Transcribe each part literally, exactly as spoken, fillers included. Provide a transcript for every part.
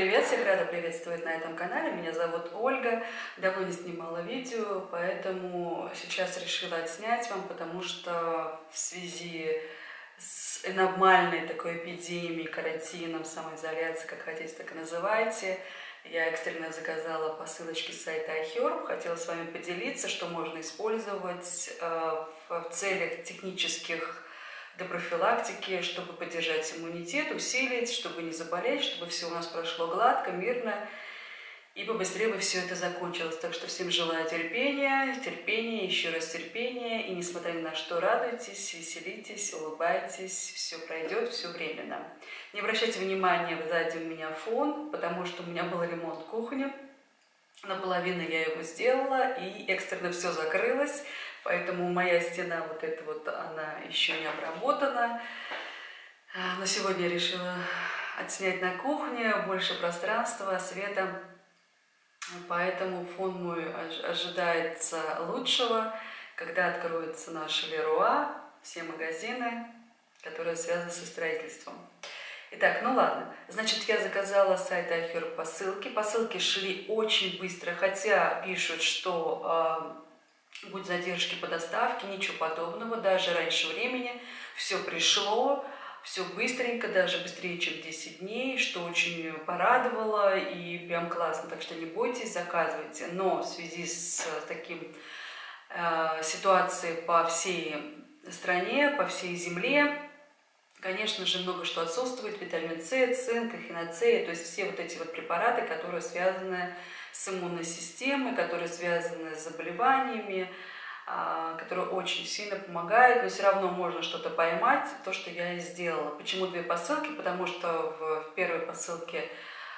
привет! Всех рада приветствовать на этом канале. Меня зовут Ольга. Давно не снимала видео, поэтому сейчас решила отснять вам, потому что в связи с аномальной такой эпидемией, карантином, самоизоляцией, как хотите, так и называйте, я экстренно заказала посылочки с сайта iHerb. Хотела с вами поделиться, что можно использовать в целях технических до профилактики, чтобы поддержать иммунитет, усилить, чтобы не заболеть, чтобы все у нас прошло гладко, мирно и побыстрее бы все это закончилось. Так что всем желаю терпения, терпения, еще раз терпения. И несмотря ни на что, радуйтесь, веселитесь, улыбайтесь, все пройдет, все временно. Не обращайте внимания, сзади у меня фон, потому что у меня был ремонт кухни. Наполовину я его сделала, и экстренно все закрылось, поэтому моя стена вот эта вот, она еще не обработана. Но сегодня я решила отснять на кухне больше пространства, света, поэтому фон мой ожидается лучшего, когда откроется наш Леруа, все магазины, которые связаны со строительством. Итак, ну ладно, значит, я заказала с сайта iHerb посылки. Посылки шли очень быстро, хотя пишут, что э, будут задержки по доставке, ничего подобного, даже раньше времени. Все пришло, все быстренько, даже быстрее, чем десять дней, что очень порадовало и прям классно. Так что не бойтесь, заказывайте. Но в связи с таким э, ситуацией по всей стране, по всей земле, конечно же, много что отсутствует: витамин С, цинк, эхиноцея, то есть все вот эти вот препараты, которые связаны с иммунной системой, которые связаны с заболеваниями, которые очень сильно помогают, но все равно можно что-то поймать, то, что я и сделала. Почему две посылки? Потому что в первой посылке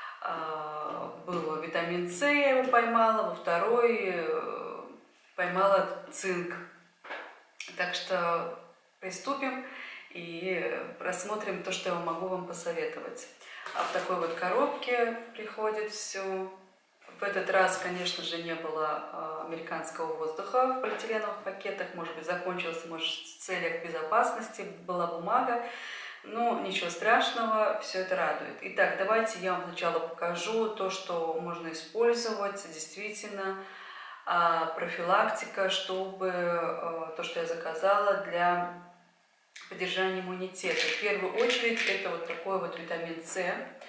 был витамин С, я его поймала, во второй поймала цинк. Так что приступим и рассмотрим то, что я могу вам посоветовать. А в такой вот коробке приходит все. В этот раз, конечно же, не было американского воздуха в полиэтиленовых пакетах. Может быть, закончился, может, в целях безопасности. Была бумага. Но ничего страшного, все это радует. Итак, давайте я вам сначала покажу то, что можно использовать действительно. Профилактика, чтобы то, что я заказала для поддержания иммунитета. В первую очередь это вот такой вот витамин С.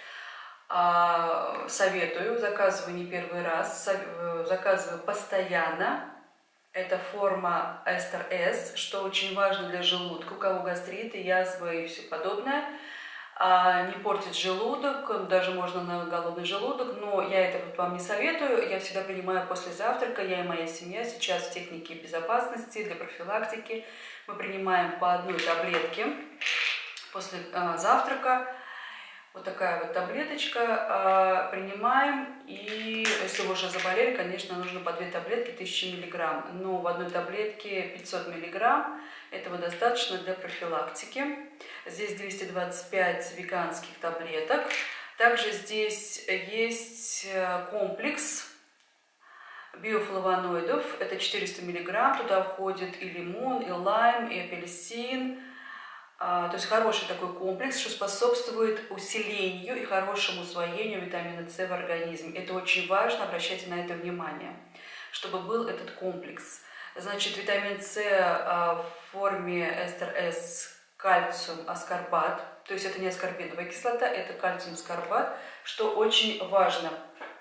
Советую, заказываю не первый раз, заказываю постоянно. Это форма Эстер С, что очень важно для желудка, у кого гастриты, язвы и все подобное. Не портит желудок, даже можно на голодный желудок, но я это вот вам не советую. Я всегда принимаю после завтрака, я и моя семья сейчас в технике безопасности для профилактики. Мы принимаем по одной таблетке после а, завтрака. Вот такая вот таблеточка а, принимаем. И если вы уже заболели, конечно, нужно по две таблетки, тысяча миллиграмм. Но в одной таблетке пятьсот миллиграмм. Этого достаточно для профилактики. Здесь двести двадцать пять веганских таблеток. Также здесь есть комплекс биофлавоноидов, это четыреста миллиграмм, туда входит и лимон, и лайм, и апельсин, а, то есть хороший такой комплекс, что способствует усилению и хорошему усвоению витамина С в организме. Это очень важно, обращайте на это внимание, чтобы был этот комплекс. Значит, витамин С а, в форме Эстер С, кальциум аскорбат, то есть это не аскорбиновая кислота, это кальциум аскорбат, что очень важно.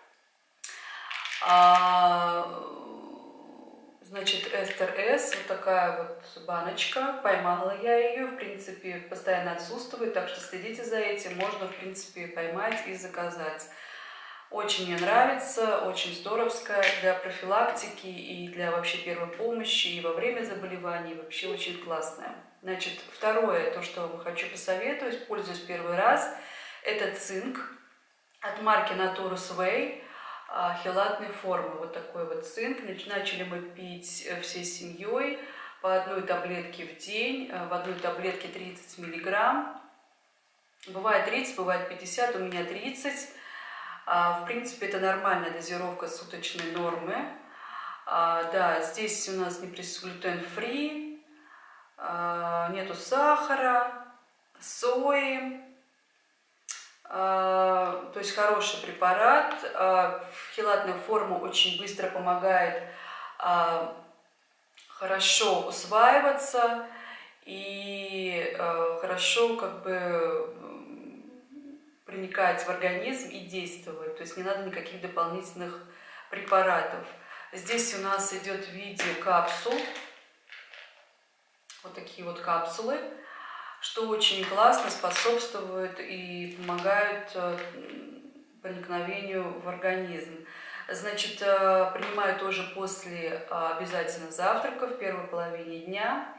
А, значит, Эстер С, вот такая вот баночка, поймала я ее, в принципе, постоянно отсутствует, так что следите за этим, можно, в принципе, поймать и заказать. Очень мне нравится, очень здоровская для профилактики и для вообще первой помощи, и во время заболеваний, вообще очень классная. Значит, второе, то, что вам хочу посоветовать, пользуюсь первый раз, это цинк от марки Naturus Way. Хелатной формы, вот такой вот цинк. Начали мы пить всей семьей по одной таблетке в день, в одной таблетке тридцать миллиграмм. Бывает тридцать, бывает пятьдесят, у меня тридцать. В принципе, это нормальная дозировка суточной нормы. Да, здесь у нас не присутствует глютен-фри, нету сахара, сои. То есть хороший препарат. Хелатная форма очень быстро помогает хорошо усваиваться и хорошо как бы проникать в организм и действовать. То есть не надо никаких дополнительных препаратов. Здесь у нас идет в виде капсул. Вот такие вот капсулы, что очень классно способствует и помогает проникновению в организм. Значит, принимаю тоже после обязательно завтрака в первой половине дня.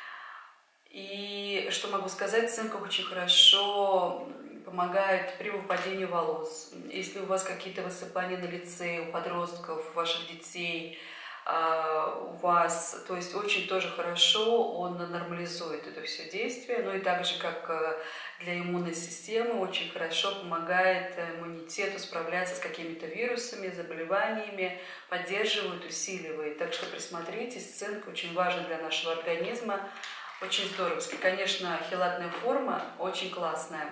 И что могу сказать, цинк очень хорошо помогает при выпадении волос. Если у вас какие-то высыпания на лице, у подростков, у ваших детей, у вас, то есть очень тоже хорошо он нормализует это все действие, ну и так же, как для иммунной системы, очень хорошо помогает иммунитету справляться с какими-то вирусами, заболеваниями, поддерживает, усиливает. Так что присмотритесь, цинк очень важен для нашего организма, очень здоровский. Конечно, хелатная форма очень классная.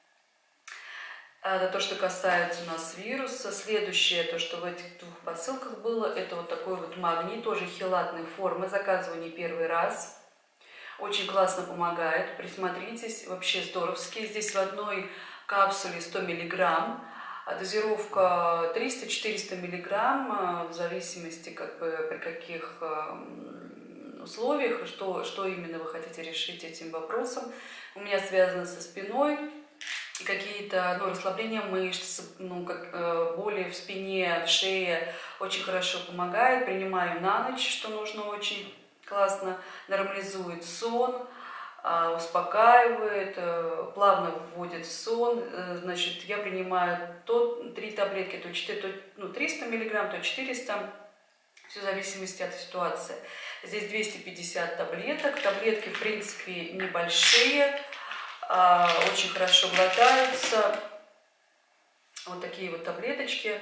Это то, что касается у нас вируса. Следующее, то, что в этих двух посылках было, это вот такой вот магний, тоже хелатной формы. Заказываю не первый раз. Очень классно помогает. Присмотритесь, вообще здоровский. Здесь в одной капсуле сто миллиграмм. Дозировка триста-четыреста миллиграмм, в зависимости, как бы, при каких условиях, что, что именно вы хотите решить этим вопросом. У меня связано со спиной. И какие-то ну, расслабления мышц, ну, как, э, боли в спине, в шее очень хорошо помогает. Принимаю на ночь, что нужно очень классно, нормализует сон, э, успокаивает, э, плавно вводит в сон. Э, значит, я принимаю то три таблетки, то, четыре, то ну, триста миллиграмм, то четыреста, все в зависимости от ситуации. Здесь двести пятьдесят таблеток, таблетки в принципе небольшие, очень хорошо глотаются. Вот такие вот таблеточки.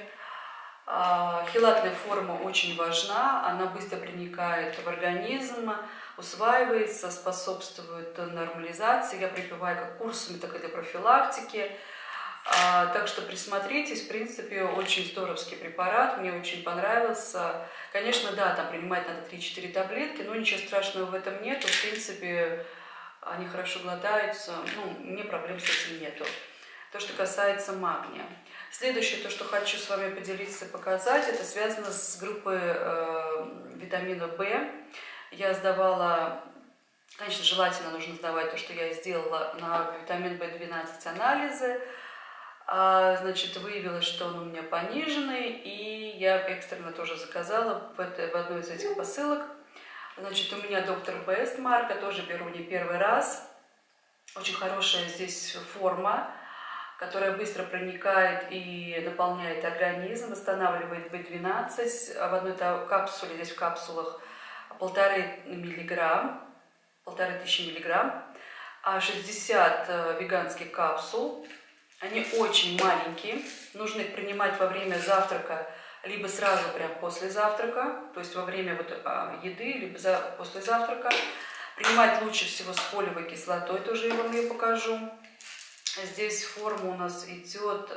Хелатная форма очень важна, она быстро проникает в организм, усваивается, способствует нормализации. Я припиваю как курсами, так и для профилактики. Так что присмотритесь, в принципе, очень здоровский препарат, мне очень понравился. Конечно, да, там принимать надо три-четыре таблетки, но ничего страшного в этом нету, в принципе, они хорошо глотаются, ну, мне проблем с этим нету. То, что касается магния. Следующее, то, что хочу с вами поделиться и показать, это связано с группой э, витамина В. Я сдавала, конечно, желательно нужно сдавать то, что я сделала на витамин В двенадцать анализы. А, значит, выявилось, что он у меня пониженный, и я экстренно тоже заказала в, это, в одной из этих посылок. Значит, у меня доктор Бест марка, тоже беру не первый раз. Очень хорошая здесь форма, которая быстро проникает и наполняет организм, восстанавливает В двенадцать. В одной капсуле, здесь в капсулах полторы миллиграмм, полторы тысячи миллиграмм, а шестьдесят веганских капсул. Они очень маленькие, нужно их принимать во время завтрака, либо сразу прям после завтрака, то есть во время вот, а, еды, либо за, после завтрака. Принимать лучше всего с фолиевой кислотой, тоже я вам ее покажу. Здесь форма у нас идет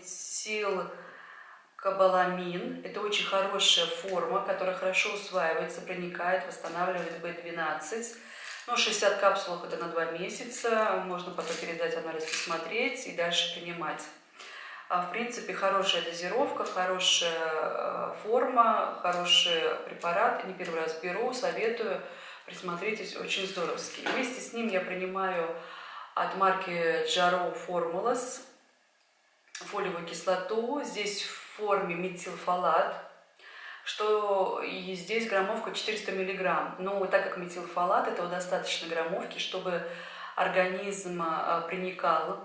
метилкобаламин. Это очень хорошая форма, которая хорошо усваивается, проникает, восстанавливает В двенадцать. Ну, шестьдесят капсул это на два месяца, можно потом передать анализ, посмотреть и дальше принимать. А, в принципе, хорошая дозировка, хорошая форма, хороший препарат. Не первый раз беру, советую, присмотритесь, очень здоровский. Вместе с ним я принимаю от марки Джаро Formulas фолиевую кислоту. Здесь в форме метилфолат, что и здесь граммовка четыреста миллиграмм. Но так как метилфолат, этого достаточно граммовки, чтобы организм проникал,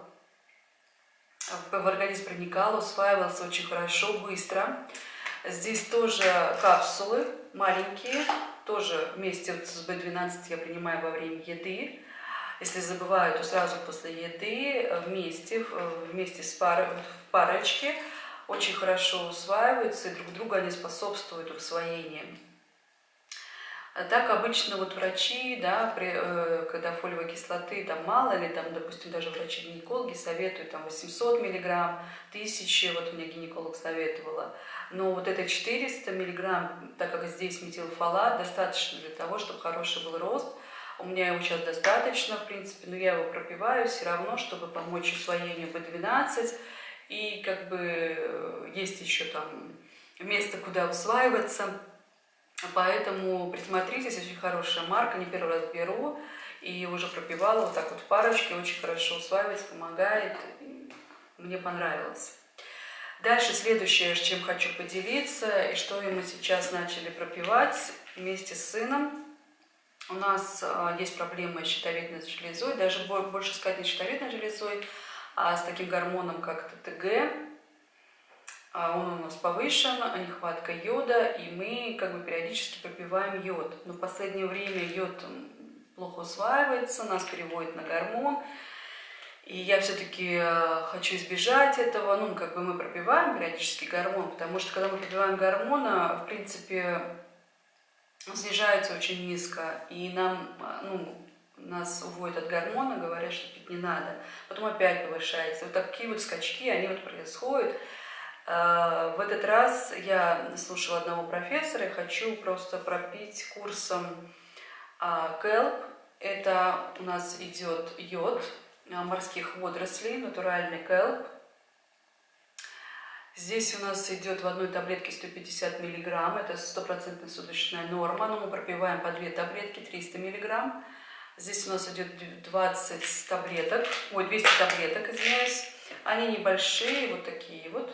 в организм проникал, усваивался очень хорошо, быстро. Здесь тоже капсулы маленькие, тоже вместе с В двенадцать я принимаю во время еды. Если забываю, то сразу после еды вместе, вместе с парой, в парочке. Очень хорошо усваиваются, и друг другу они способствуют усвоению. А так обычно вот врачи, да, при, э, когда фолиевой кислоты там мало, или там, допустим, даже врачи-гинекологи советуют там восемьсот миллиграмм, тысяча, вот мне гинеколог советовала. Но вот это четыреста миллиграмм, так как здесь метилфолат, достаточно для того, чтобы хороший был рост. У меня его сейчас достаточно, в принципе, но я его пропиваю все равно, чтобы помочь усвоению бэ двенадцать. И как бы есть еще там место, куда усваиваться. Поэтому присмотритесь, очень хорошая марка, не первый раз беру, и уже пропивала вот так вот в парочке, очень хорошо усваивается, помогает, мне понравилось. Дальше следующее, с чем хочу поделиться, и что мы сейчас начали пропивать вместе с сыном. У нас есть проблемы с щитовидной железой, даже больше сказать не щитовидной железой, а с таким гормоном, как тэ тэ гэ. Он у нас повышен, нехватка йода, и мы как бы периодически пропиваем йод. Но в последнее время йод плохо усваивается, нас переводит на гормон. И я все-таки хочу избежать этого. Ну, как бы мы пропиваем периодически гормон, потому что когда мы пропиваем гормона, в принципе, он снижается очень низко. И нам, ну, нас уводят от гормона, говорят, что пить не надо. Потом опять повышается. Вот такие вот скачки, они вот происходят. В этот раз я слушала одного профессора и хочу просто пропить курсом кэлп. Это у нас идет йод морских водорослей, натуральный кэлп. Здесь у нас идет в одной таблетке сто пятьдесят миллиграмм, это стопроцентная суточная норма, но мы пропиваем по две таблетки, триста миллиграмм. Здесь у нас идет двадцать таблеток, ой, двести таблеток, извиняюсь. Они небольшие, вот такие вот.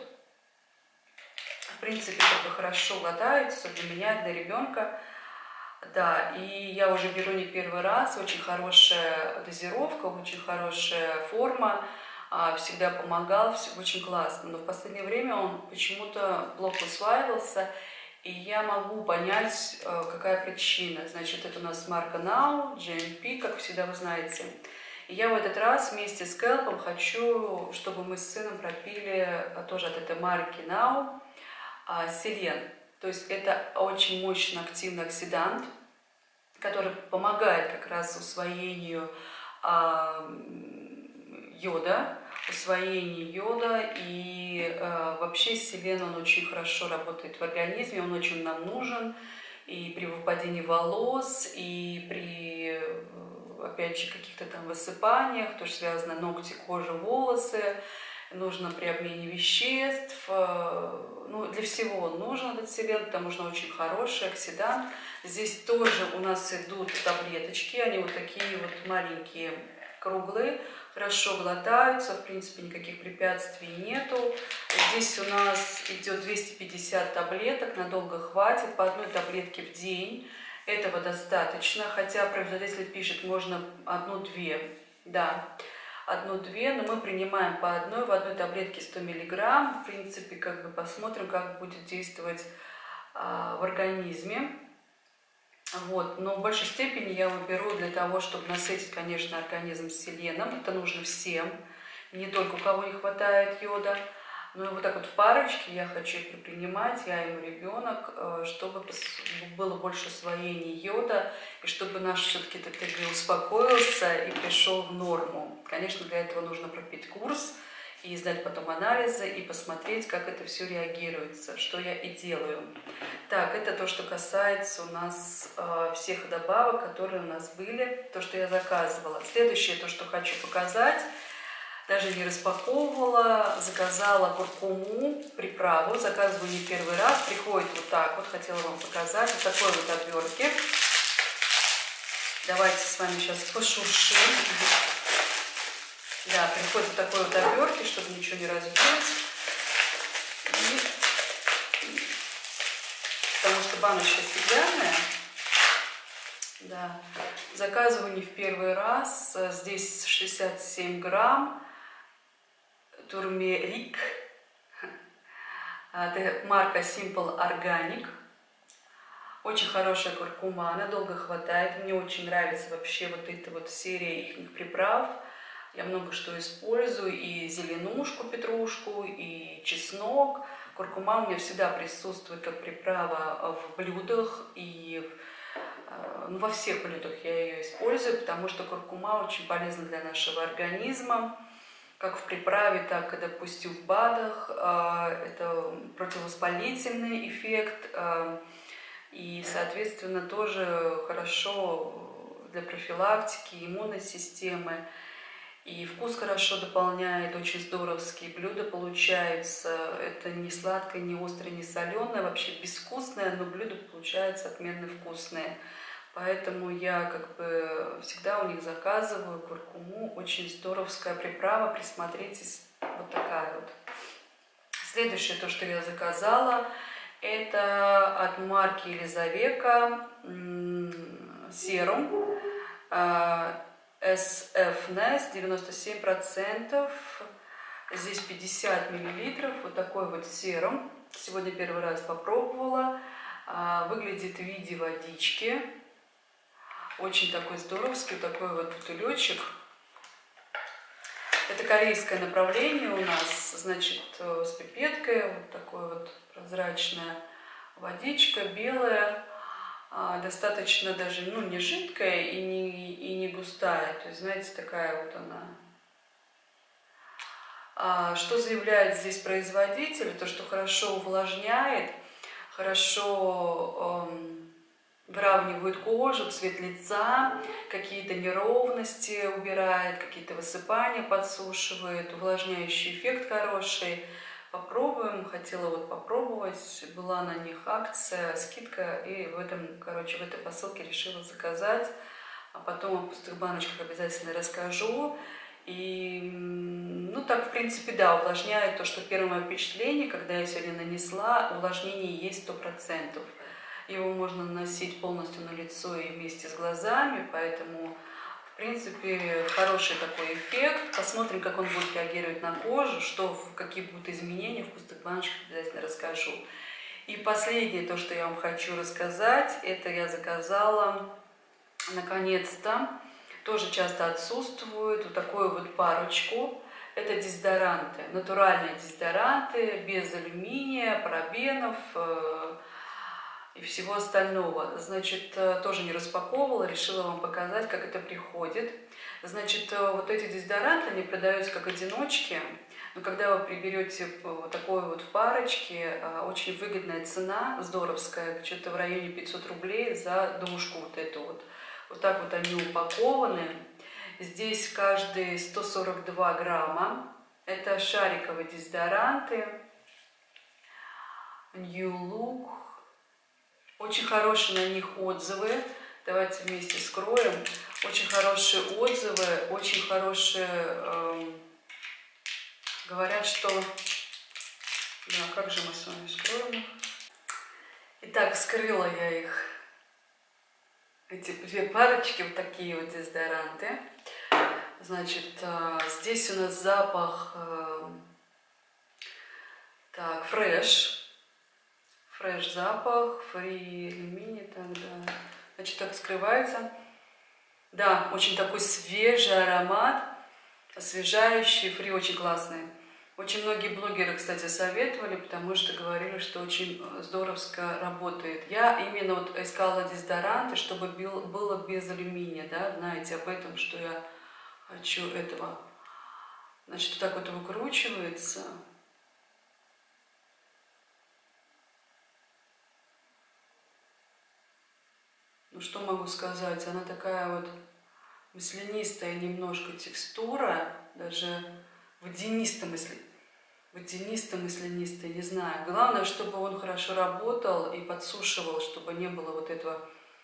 В принципе, как бы хорошо глотаются для меня, для ребенка. Да, и я уже беру не первый раз, очень хорошая дозировка, очень хорошая форма, всегда помогал, все очень классно. Но в последнее время он почему-то плохо усваивался, и я могу понять, какая причина. Значит, это у нас марка нау, джи эм пи, как всегда вы знаете. И я в этот раз вместе с кэлпом хочу, чтобы мы с сыном пропили тоже от этой марки нау селен. То есть это очень мощный активный оксидант, который помогает как раз усвоению а, йода, усвоению йода, и а, вообще селен, он очень хорошо работает в организме, он очень нам нужен и при выпадении волос, и при, опять же, каких-то там высыпаниях, тоже связано ногти, кожа, волосы. Нужно при обмене веществ, ну, для всего он нужен этот селен, потому что он очень хороший оксидант. Здесь тоже у нас идут таблеточки, они вот такие вот маленькие, круглые, хорошо глотаются, в принципе никаких препятствий нету. Здесь у нас идет двести пятьдесят таблеток, надолго хватит, по одной таблетке в день. Этого достаточно, хотя производитель пишет, можно одну-две, да. Одну-две, но мы принимаем по одной, в одной таблетке сто миллиграмм. В принципе, как бы посмотрим, как будет действовать а, в организме. Вот. Но в большей степени я его беру для того, чтобы насытить, конечно, организм селеном. Это нужно всем, не только у кого не хватает йода. Но вот так вот в парочке я хочу их принимать, я и мой ребенок, чтобы было больше усвоения йода, и чтобы наш все-таки тэ тэ гэ успокоился и пришел в норму. Конечно, для этого нужно пропить курс, и сдать потом анализы, и посмотреть, как это все реагируется, что я и делаю. Так, это то, что касается у нас э, всех добавок, которые у нас были, то, что я заказывала. Следующее, то, что хочу показать. Даже не распаковывала, заказала куркуму, приправу, заказываю не первый раз, приходит вот так вот, хотела вам показать, вот такой вот обертки. Давайте с вами сейчас пошуршим. Да, приходит в такой вот обертки, чтобы ничего не разбилось. И... Потому что баночка стеклянная. Да, заказываю не в первый раз, здесь шестьдесят семь грамм. Турмерик, это марка Simple Organic, очень хорошая куркума, она долго хватает, мне очень нравится вообще вот эта вот серия их приправ, я много что использую, и зеленушку, петрушку, и чеснок, куркума у меня всегда присутствует как приправа в блюдах, и Ну, во всех блюдах я ее использую, потому что куркума очень полезна для нашего организма, как в приправе, так и, допустим, в БАДах. Это противовоспалительный эффект, и, соответственно, тоже хорошо для профилактики иммунной системы. И вкус хорошо дополняет, очень здоровские блюда получаются. Это не сладкое, не острое, не соленое, вообще безвкусное, но блюда получаются отменно вкусные. Поэтому я как бы всегда у них заказываю куркуму. Очень здоровская приправа, присмотритесь, вот такая вот. Следующее, то, что я заказала, это от марки Елизавека серум эс эф Nest девяносто семь процентов, здесь пятьдесят миллилитров, вот такой вот серум. Сегодня первый раз попробовала, выглядит в виде водички, очень такой здоровский, такой вот бутылечек. Это корейское направление у нас, значит, с пипеткой, вот такой вот прозрачная водичка, белая. Достаточно даже, ну, не жидкая и не, и не густая, то есть, знаете, такая вот она. А что заявляет здесь производитель? То, что хорошо увлажняет, хорошо эм, выравнивает кожу, цвет лица, какие-то неровности убирает, какие-то высыпания подсушивает, увлажняющий эффект хороший. Попробуем, хотела вот попробовать, была на них акция, скидка, и в этом, короче, в этой посылке решила заказать, а потом о пустых баночках обязательно расскажу. И, ну, так, в принципе, да, увлажняет то, что первое мое впечатление, когда я сегодня нанесла, увлажнение есть сто процентов. Его можно наносить полностью на лицо и вместе с глазами, поэтому... В принципе, хороший такой эффект. Посмотрим, как он будет реагировать на кожу, что, какие будут изменения в пустых баночках, обязательно расскажу. И последнее, то, что я вам хочу рассказать, это я заказала, наконец-то, тоже часто отсутствует, вот такую вот парочку. Это дезодоранты, натуральные дезодоранты, без алюминия, парабенов и всего остального. Значит, тоже не распаковывала, решила вам показать, как это приходит. Значит, вот эти дезодоранты, они продаются как одиночки, но когда вы приберете вот такой вот в парочке, очень выгодная цена, здоровская, что-то в районе пятьсот рублей за душку вот эту вот. Вот так вот они упакованы. Здесь каждые сто сорок два грамма. Это шариковые дезодоранты. New Look. Очень хорошие на них отзывы. Давайте вместе скроем. Очень хорошие отзывы, очень хорошие... Э, говорят, что... Да, как же мы с вами скроем их? Итак, скрыла я их. Эти две парочки, вот такие вот дезодоранты. Значит, э, здесь у нас запах... Э, так, фреш. Фреш запах, фри алюминий, так, да. Значит, так скрывается. Да, очень такой свежий аромат, освежающий, фри очень классный. Очень многие блогеры, кстати, советовали, потому что говорили, что очень здоровско работает. Я именно вот искала дезодоранты, чтобы было без алюминия, да, знаете, об этом, что я хочу этого. Значит, вот так вот выкручивается. Ну, что могу сказать? Она такая вот маслянистая немножко текстура, даже водянистая, водянистая, маслянистая, не знаю. Главное, чтобы он хорошо работал и подсушивал, чтобы не было вот этого.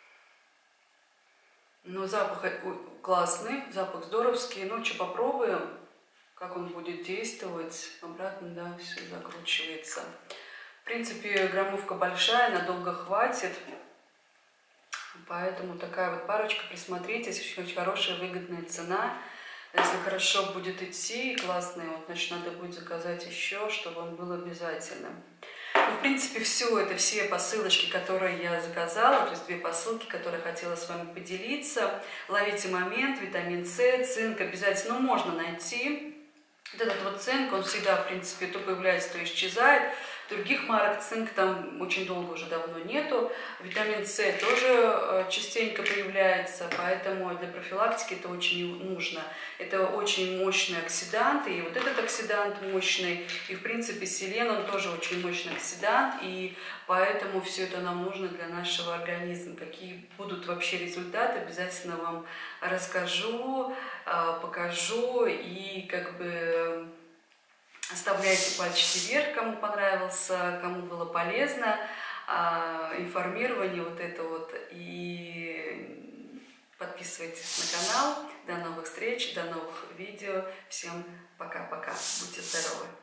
Но запах классный, запах здоровский. Ну, что, попробуем, как он будет действовать. Обратно, да, все закручивается. В принципе, граммовка большая, надолго хватит. Поэтому такая вот парочка, присмотритесь, очень хорошая, выгодная цена. Если хорошо будет идти, классный, вот, значит, надо будет заказать еще, чтобы он был обязательным. Ну, в принципе, все это, все посылочки, которые я заказала, то есть две посылки, которые хотела с вами поделиться. Ловите момент, витамин С, цинк обязательно, ну, можно найти. Вот этот вот цинк, он всегда, в принципе, то появляется, то исчезает. других марок. Цинк там очень долго уже давно нету. Витамин С тоже частенько появляется, поэтому для профилактики это очень нужно. Это очень мощный оксидант, и вот этот оксидант мощный, и в принципе селен, он тоже очень мощный оксидант, и поэтому все это нам нужно для нашего организма. Какие будут вообще результаты, обязательно вам расскажу, покажу, и как бы оставляйте пальчики вверх, кому понравился, кому было полезно информирование вот это вот, и подписывайтесь на канал. До новых встреч, до новых видео. Всем пока-пока. Будьте здоровы!